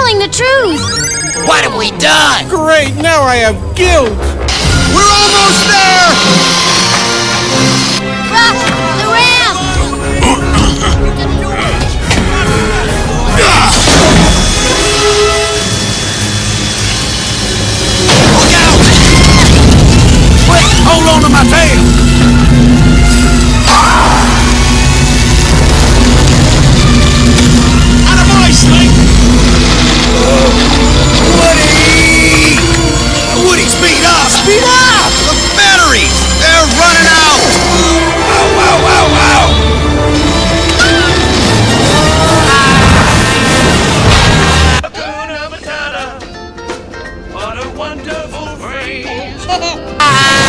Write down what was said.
telling the truth. What have we done? Great, now I have guilt. We're almost there! Ruff, the ramp! Look out! Quick, hold on to my tail! Attaboy, Slink! Woody! Woody, speed up! Speed up! The batteries! They're running out! Ow, ow, ow, ow! Hakuna Matata, what a wonderful phrase.